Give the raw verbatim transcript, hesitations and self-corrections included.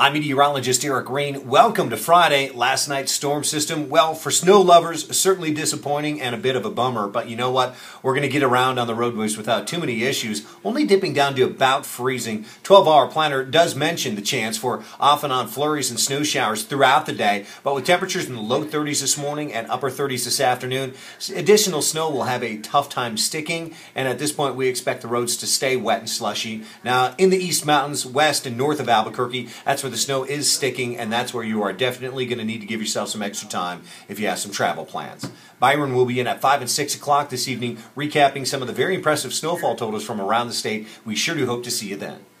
I'm meteorologist Eric Rain. Welcome to Friday. Last night's storm system, well, for snow lovers, certainly disappointing and a bit of a bummer. But you know what? We're going to get around on the roadways without too many issues, only dipping down to about freezing. twelve hour planner does mention the chance for off and on flurries and snow showers throughout the day, but with temperatures in the low thirties this morning and upper thirties this afternoon, additional snow will have a tough time sticking, and at this point we expect the roads to stay wet and slushy. Now, in the East Mountains, west and north of Albuquerque, that's where the snow is sticking, and that's where you are definitely going to need to give yourself some extra time if you have some travel plans. Byron will be in at five and six o'clock this evening, recapping some of the very impressive snowfall totals from around the state. We sure do hope to see you then.